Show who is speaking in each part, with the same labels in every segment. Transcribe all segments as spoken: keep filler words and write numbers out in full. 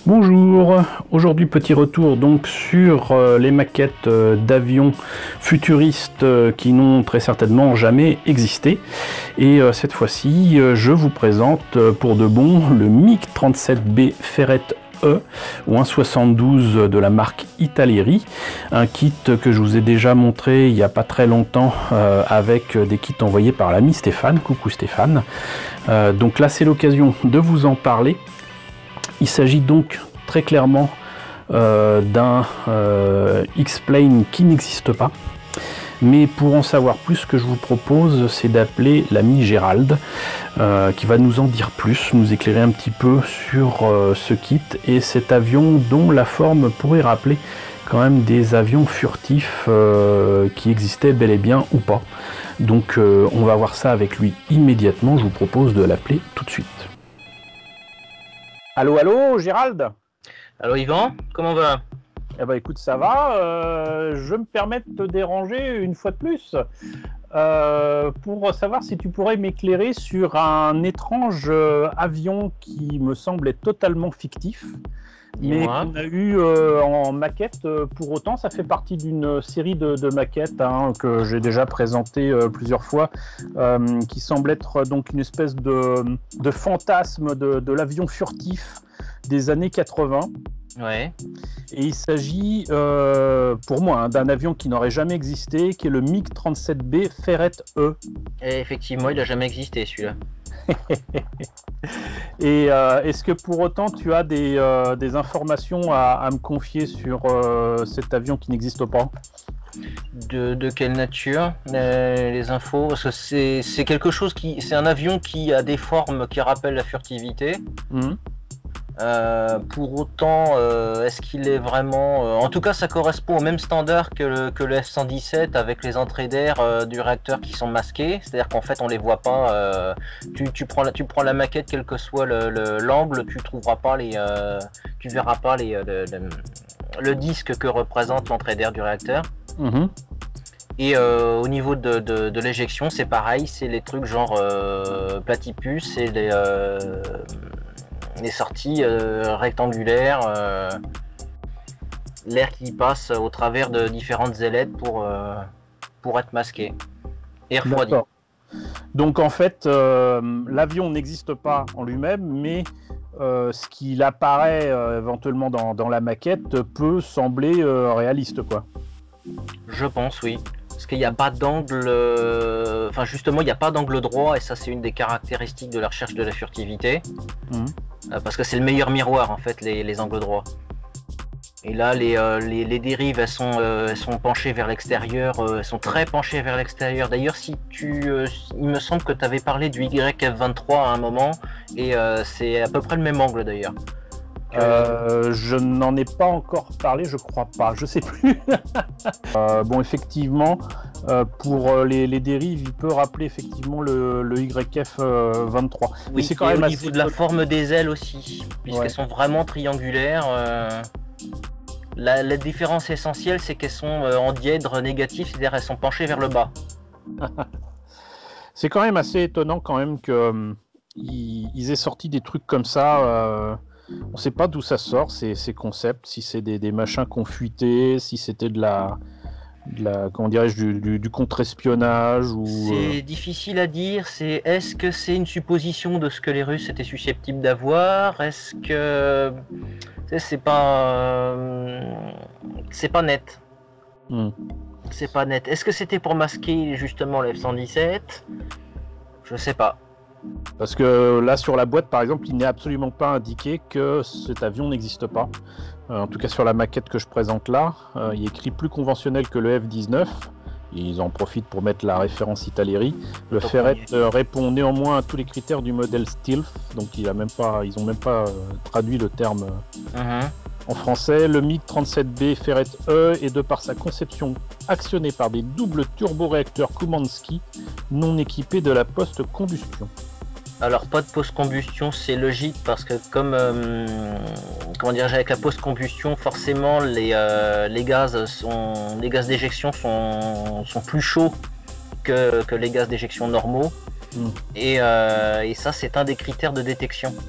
Speaker 1: Bonjour, aujourd'hui petit retour donc sur euh, les maquettes euh, d'avions futuristes euh, qui n'ont très certainement jamais existé. Et euh, cette fois-ci, euh, je vous présente euh, pour de bon le MiG trente-sept B Ferret E ou un soixante-douze de la marque Italeri, un kit que je vous ai déjà montré il n'y a pas très longtemps euh, avec des kits envoyés par l'ami Stéphane. Coucou Stéphane. Euh, donc là c'est l'occasion de vous en parler. Il s'agit donc très clairement euh, d'un euh, X-Plane qui n'existe pas. Mais pour en savoir plus, ce que je vous propose, c'est d'appeler l'ami Gérald, euh, qui va nous en dire plus, nous éclairer un petit peu sur euh, ce kit et cet avion dont la forme pourrait rappeler quand même des avions furtifs euh, qui existaient bel et bien ou pas. Donc euh, on va voir ça avec lui immédiatement. Je vous propose de l'appeler tout de suite. Allô, allô, Gérald?
Speaker 2: Allô Yvan, comment va?
Speaker 1: Eh ben écoute, ça va. Euh, je me permets de te déranger une fois de plus euh, pour savoir si tu pourrais m'éclairer sur un étrange euh, avion qui me semble être totalement fictif, mais qu'on a eu euh, en maquette. Euh, pour autant, ça fait partie d'une série de, de maquettes hein, que j'ai déjà présentées euh, plusieurs fois, euh, qui semble être donc une espèce de, de fantasme de, de l'avion furtif des années quatre-vingts.
Speaker 2: Ouais.
Speaker 1: Et il s'agit, euh, pour moi, hein, d'un avion qui n'aurait jamais existé, qui est le MiG trente-sept B Ferret E.
Speaker 2: Et effectivement, il n'a jamais existé celui-là.
Speaker 1: Et euh, est-ce que pour autant tu as des, euh, des informations à, à me confier sur euh, cet avion qui n'existe pas?
Speaker 2: De, de quelle nature les, les infos? Parce que c'est, c'est quelque chose qui, c'est un avion qui a des formes qui rappellent la furtivité. Mmh. Euh, pour autant, euh, est-ce qu'il est vraiment... Euh, en tout cas, ça correspond au même standard que le, que le F cent dix-sept avec les entrées d'air euh, du réacteur qui sont masquées. C'est-à-dire qu'en fait, on les voit pas. Euh, tu, tu, prends la, tu prends la maquette, quel que soit le, le, l'angle, tu trouveras pas les... Euh, tu verras pas les, le, le, le disque que représente l'entrée d'air du réacteur. Mmh. Et euh, au niveau de, de, de l'éjection, c'est pareil. C'est les trucs genre euh, platypus et les... Euh, les sorties euh, rectangulaires, euh, l'air qui passe au travers de différentes ailettes pour, euh, pour être masqué et refroidi.
Speaker 1: D'accord. Donc en fait, euh, l'avion n'existe pas en lui-même, mais euh, ce qu'il apparaît euh, éventuellement dans, dans la maquette peut sembler euh, réaliste, quoi.
Speaker 2: Je pense, oui. Parce qu'il n'y a pas d'angle, euh... enfin justement, il n'y a pas d'angle droit, et ça c'est une des caractéristiques de la recherche de la furtivité. Mmh. Euh, parce que c'est le meilleur miroir en fait, les, les angles droits. Et là, les, euh, les, les dérives, elles sont, euh, elles sont penchées vers l'extérieur, euh, elles sont très penchées vers l'extérieur. D'ailleurs, si tu, euh, il me semble que tu avais parlé du Y F vingt-trois à un moment, et euh, c'est à peu près le même angle d'ailleurs.
Speaker 1: Euh, je n'en ai pas encore parlé, je crois pas, je sais plus. euh, bon, effectivement, euh, pour les, les dérives, il peut rappeler effectivement le, le Y F vingt-trois.
Speaker 2: Oui, mais c'est quand même au niveau de la forme des ailes aussi, puisqu'elles ouais. sont vraiment triangulaires. Euh, la, la différence essentielle, c'est qu'elles sont en dièdre négatif, c'est-à-dire elles sont penchées vers le bas.
Speaker 1: C'est quand même assez étonnant quand même qu'ils euh, ils aient sorti des trucs comme ça. Euh... On ne sait pas d'où ça sort, ces, ces concepts, si c'est des, des machins qu'on fuitait, si c'était de la, de la comment dirais-je, du, du, du contre-espionnage ou...
Speaker 2: C'est euh... difficile à dire, c'est est-ce que c'est une supposition de ce que les Russes étaient susceptibles d'avoir? Est-ce que... C'est pas... Euh... C'est pas net. Hmm. C'est pas net. Est-ce que c'était pour masquer justement le F cent dix-sept? Je sais pas.
Speaker 1: Parce que là, sur la boîte, par exemple, il n'est absolument pas indiqué que cet avion n'existe pas. Euh, en tout cas, sur la maquette que je présente là, euh, il est écrit plus conventionnel que le F dix-neuf. Ils en profitent pour mettre la référence Italeri. Le okay. Ferret euh, répond néanmoins à tous les critères du modèle Stealth, donc il a même pas, ils n'ont même pas euh, traduit le terme euh, uh-huh. en français. Le MiG trente-sept B Ferret E est de par sa conception actionnée par des doubles turboréacteurs Kumansky non équipés de la post-combustion.
Speaker 2: Alors pas de post-combustion, c'est logique parce que comme euh, comment dire, avec la post-combustion, forcément les, euh, les gaz sont les gaz d'éjection sont, sont plus chauds que, que les gaz d'éjection normaux. Mmh. Et, euh, et ça c'est un des critères de détection.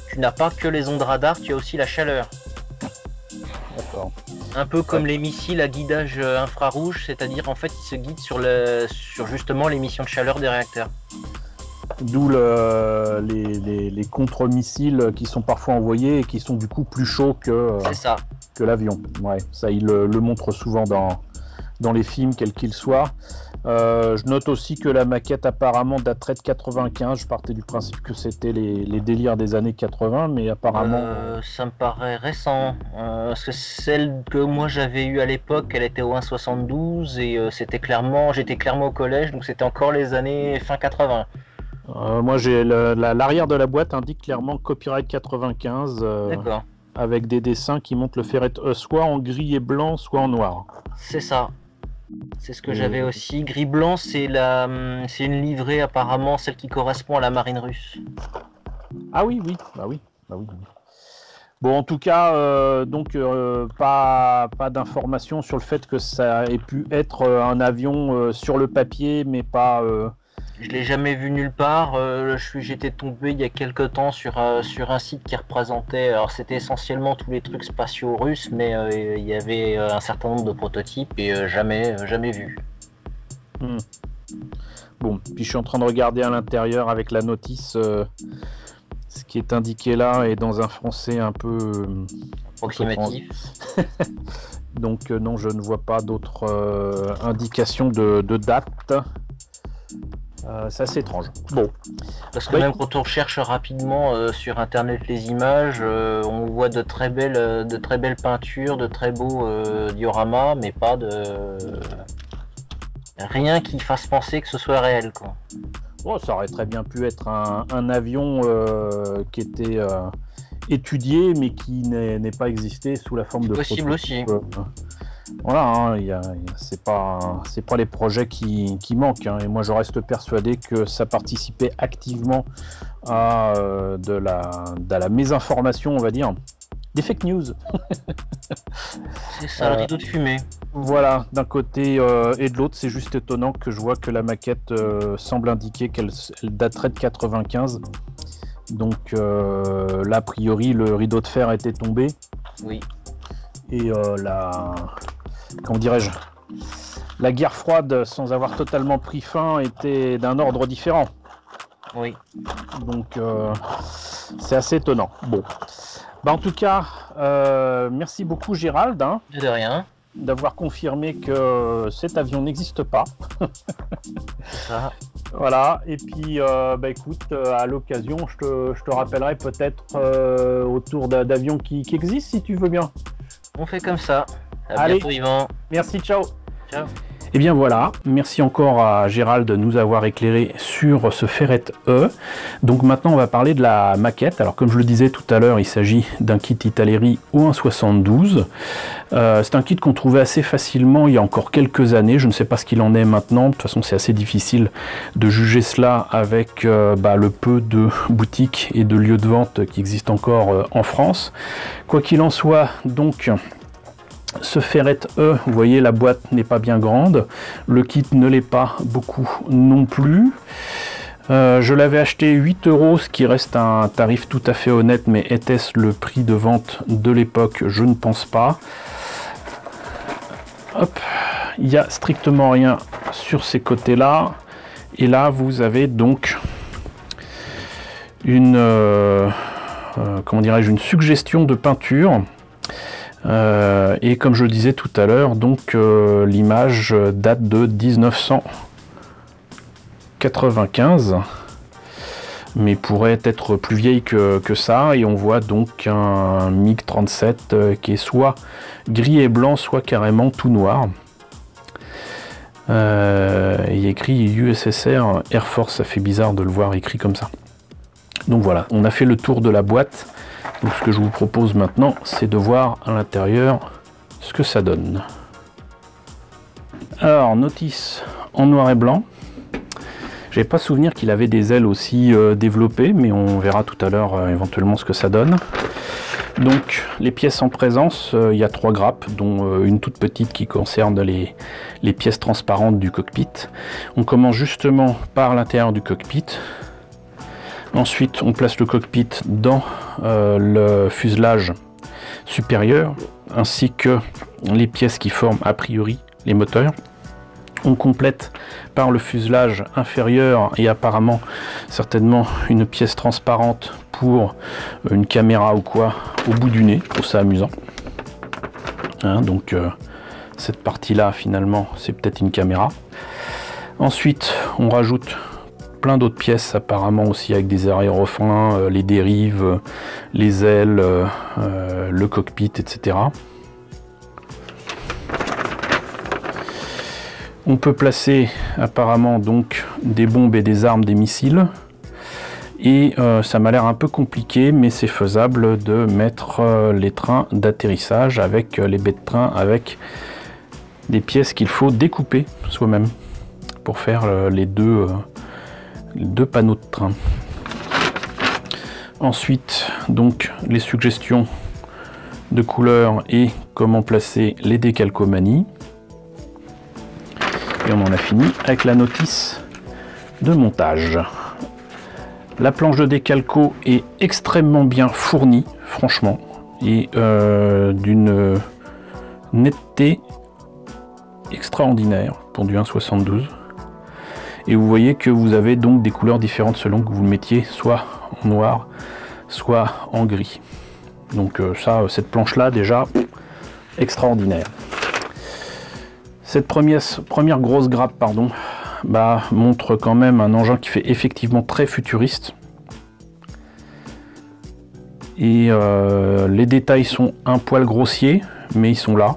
Speaker 2: tu n'as pas que les ondes radar, tu as aussi la chaleur.
Speaker 1: D'accord.
Speaker 2: Un peu comme les missiles à guidage infrarouge, c'est-à-dire en fait ils se guident sur, le, sur justement l'émission de chaleur des réacteurs.
Speaker 1: D'où le, les, les, les contre-missiles qui sont parfois envoyés et qui sont du coup plus chauds que,
Speaker 2: ça.
Speaker 1: que l'avion. Ouais, ça il le, le montre souvent dans, dans les films, quels qu'ils soient. Euh, je note aussi que la maquette apparemment daterait de quatre-vingt-quinze. Je partais du principe que c'était les, les délires des années quatre-vingts, mais apparemment...
Speaker 2: Euh, ça me paraît récent. Euh, parce que celle que moi j'avais eue à l'époque, elle était au un soixante-douze et euh, c'était clairement, j'étais clairement au collège, donc c'était encore les années fin quatre-vingts.
Speaker 1: Euh, moi, j'ai le, la, l'arrière de la boîte indique clairement copyright quatre-vingt-quinze, euh, avec des dessins qui montrent le ferret E soit en gris et blanc, soit en noir.
Speaker 2: C'est ça. C'est ce que et... j'avais aussi. Gris-blanc, c'est la, c'est une livrée apparemment, celle qui correspond à la marine russe.
Speaker 1: Ah oui, oui, bah oui, bah oui. Bon, en tout cas, euh, donc euh, pas, pas d'informations sur le fait que ça ait pu être un avion euh, sur le papier, mais pas. Euh...
Speaker 2: Je l'ai jamais vu nulle part. Euh, je suis, j'étais tombé il y a quelques temps sur, euh, sur un site qui représentait. Alors c'était essentiellement tous les trucs spatiaux russes, mais euh, il y avait un certain nombre de prototypes et euh, jamais, jamais vu.
Speaker 1: Hmm. Bon, puis je suis en train de regarder à l'intérieur avec la notice. Euh, ce qui est indiqué là est dans un français un peu euh,
Speaker 2: approximatif.
Speaker 1: Donc euh, non, je ne vois pas d'autres euh, indications de, de date. Euh, c'est assez étrange. Bon.
Speaker 2: Parce que bah, même quand on recherche rapidement euh, sur internet les images, euh, on voit de très belles, euh, de très belles peintures, de très beaux euh, dioramas, mais pas de rien qui fasse penser que ce soit réel, quoi.
Speaker 1: Oh, ça aurait très bien pu être un, un avion euh, qui était euh, étudié, mais qui n'est pas existé sous la forme de
Speaker 2: possible aussi.
Speaker 1: Euh, voilà, hein, y a, c'est pas, c'est pas les projets qui, qui manquent. Hein, et moi, je reste persuadé que ça participait activement à euh, de, la, de la mésinformation, on va dire, des fake news.
Speaker 2: C'est ça, le rideau de fumée.
Speaker 1: Voilà, d'un côté euh, et de l'autre, c'est juste étonnant que je vois que la maquette euh, semble indiquer qu'elle elle daterait de quatre-vingt-quinze. Donc euh, là, a priori, le rideau de fer était tombé.
Speaker 2: Oui.
Speaker 1: Et euh, la... Comment dirais-je ? La guerre froide, sans avoir totalement pris fin, était d'un ordre différent.
Speaker 2: Oui.
Speaker 1: Donc, euh, c'est assez étonnant. Bon. Bah, en tout cas, euh, merci beaucoup Gérald. Hein,
Speaker 2: de rien.
Speaker 1: D'avoir confirmé que cet avion n'existe pas.
Speaker 2: Ça.
Speaker 1: Voilà. Et puis, euh, bah, écoute, euh, à l'occasion, je te, je te rappellerai peut-être euh, autour d'avions qui, qui existent, si tu veux bien.
Speaker 2: On fait comme ça. À
Speaker 1: Allez.
Speaker 2: bientôt, Yvan.
Speaker 1: Merci, ciao.
Speaker 2: Ciao.
Speaker 1: Et bien voilà, merci encore à Gérald de nous avoir éclairé sur ce Ferret E. Donc maintenant on va parler de la maquette. Alors comme je le disais tout à l'heure, il s'agit d'un kit Italeri O un soixante-douze. Euh, c'est un kit qu'on trouvait assez facilement il y a encore quelques années. Je ne sais pas ce qu'il en est maintenant. De toute façon c'est assez difficile de juger cela avec euh, bah, le peu de boutiques et de lieux de vente qui existent encore euh, en France. Quoi qu'il en soit, donc... Ce Ferret E, vous voyez, la boîte n'est pas bien grande, le kit ne l'est pas beaucoup non plus. Euh, je l'avais acheté huit euros, ce qui reste un tarif tout à fait honnête, mais était-ce le prix de vente de l'époque? Je ne pense pas. Hop, il n'y a strictement rien sur ces côtés-là. Et là, vous avez donc une, euh, euh, comment dirais-je, une suggestion de peinture. Euh, et comme je le disais tout à l'heure, donc euh, l'image date de mille neuf cent quatre-vingt-quinze, mais pourrait être plus vieille que, que ça, et on voit donc un MiG trente-sept euh, qui est soit gris et blanc, soit carrément tout noir. Euh, il y a écrit U S S R Air Force, ça fait bizarre de le voir écrit comme ça. Donc voilà, on a fait le tour de la boîte. Donc ce que je vous propose maintenant, c'est de voir à l'intérieur ce que ça donne. Alors, notice en noir et blanc. J'avais pas souvenir qu'il avait des ailes aussi euh, développées, mais on verra tout à l'heure euh, éventuellement ce que ça donne. Donc, les pièces en présence, euh, il y a trois grappes, dont euh, une toute petite qui concerne les, les pièces transparentes du cockpit. On commence justement par l'intérieur du cockpit, Ensuite, on place le cockpit dans euh, le fuselage supérieur, ainsi que les pièces qui forment a priori les moteurs. On complète par le fuselage inférieur et apparemment certainement une pièce transparente pour une caméra ou quoi au bout du nez. Je trouve ça amusant. Hein, donc euh, cette partie là finalement c'est peut-être une caméra. Ensuite on rajoute plein d'autres pièces apparemment aussi avec des aérofreins, euh, les dérives, euh, les ailes, euh, euh, le cockpit, et cetera. On peut placer apparemment donc des bombes et des armes, des missiles. Et euh, ça m'a l'air un peu compliqué, mais c'est faisable de mettre euh, les trains d'atterrissage avec euh, les baies de train, avec des pièces qu'il faut découper soi-même pour faire euh, les, deux, euh, les deux panneaux de train. Ensuite, donc les suggestions de couleurs et comment placer les décalcomanies. Et on en a fini avec la notice de montage. La planche de décalco est extrêmement bien fournie, franchement, et euh, d'une netteté extraordinaire pour du un soixante-douze. Et vous voyez que vous avez donc des couleurs différentes selon que vous le mettiez soit en noir, soit en gris. Donc euh, ça, cette planche-là, déjà, extraordinaire. Cette première, première grosse grappe, pardon, bah, montre quand même un engin qui fait effectivement très futuriste. Et euh, les détails sont un poil grossiers, mais ils sont là.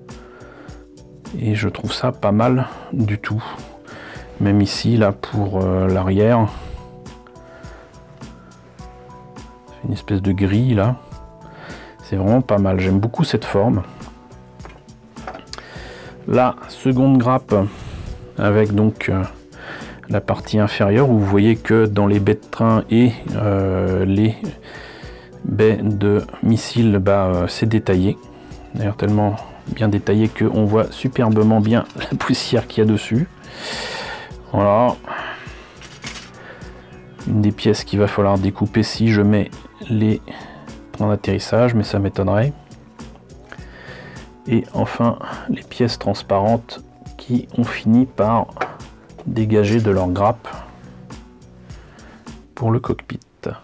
Speaker 1: Et je trouve ça pas mal du tout. Même ici, là, pour euh, l'arrière. Une espèce de grille, là. C'est vraiment pas mal. J'aime beaucoup cette forme. La seconde grappe avec donc euh, la partie inférieure où vous voyez que dans les baies de train et euh, les baies de missiles, bah, euh, c'est détaillé. D'ailleurs tellement bien détaillé qu'on voit superbement bien la poussière qu'il y a dessus. Voilà. Une des pièces qu'il va falloir découper si je mets les trains d'atterrissage, mais ça m'étonnerait. Et enfin les pièces transparentes qui ont fini par dégager de leur grappe pour le cockpit.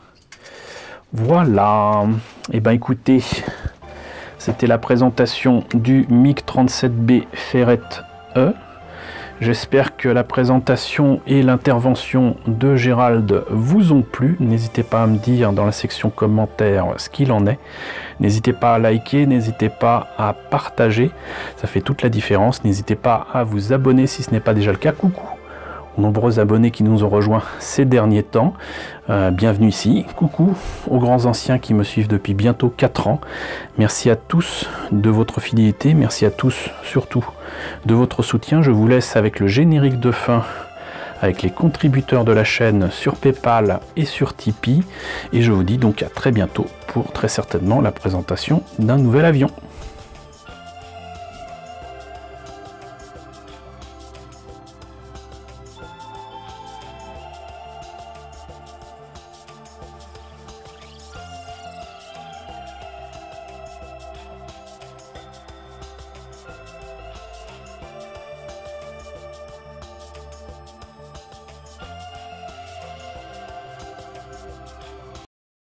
Speaker 1: Voilà. Et ben écoutez, c'était la présentation du MiG trente-sept B Ferret E. J'espère que la présentation et l'intervention de Gérald vous ont plu. N'hésitez pas à me dire dans la section commentaires ce qu'il en est. N'hésitez pas à liker, n'hésitez pas à partager. Ça fait toute la différence. N'hésitez pas à vous abonner si ce n'est pas déjà le cas. Coucou aux nombreux abonnés qui nous ont rejoints ces derniers temps. Euh, bienvenue ici. Coucou aux grands anciens qui me suivent depuis bientôt quatre ans. Merci à tous de votre fidélité. Merci à tous surtout de votre soutien. Je vous laisse avec le générique de fin, avec les contributeurs de la chaîne sur PayPal et sur Tipeee. Et je vous dis donc à très bientôt pour très certainement la présentation d'un nouvel avion.